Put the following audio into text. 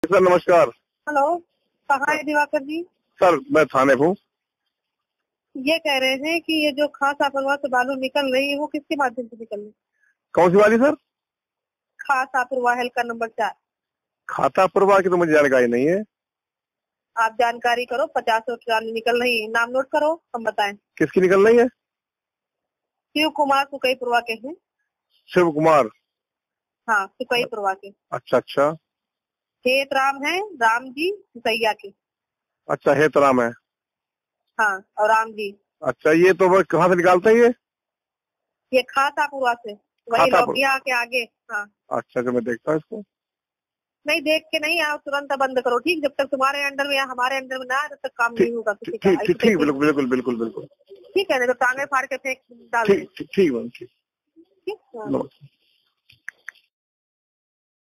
Sir नमस्कार। Hello, कहाँ है दिवाकर जी? सर मैं थाने हूँ। ये कह रहे थे कि ये जो खास लापरवाह से बालू निकल रही है वो किसके माध्यम से निकल रही है? कौन सी वाली सर? खास लापरवाह हल्का नंबर 4। खाता प्रवाह की तो मुझे जानकारी नहीं है। आप जानकारी करो, 50 ट्राली निकल रही है, नाम नोट करो, हम बताएं। किसकी निकल रही है? शिव कुमार सुकई पुरवा के हैं। शिव कुमार। हाँ, सुकई पुरवा के। अच्छा अच्छा। खेत राम है, राम जी सैया के। अच्छा हेतराम है। हाँ, और राम जी। अच्छा ये तो वो कहाँ से निकालते हैं ये खाता पुरवा से, वही खाता लौकिया के आगे। हाँ। अच्छा अच्छा मैं देखता हूँ इसको। नहीं, देख के नहीं आओ, तुरंत बंद करो, ठीक? जब तक तुम्हारे अंडर में या हमारे अंडर में ना आए तब तक काम नहीं होगा किसी का। ठीक ठीक बिल्कुल बिल्कुल बिल्कुल बिल्कुल। ठीक है, नहीं तो टांगे फाड़ के फेंक डाल ठीक ठीक ठीक। ठीक। नमस्कार।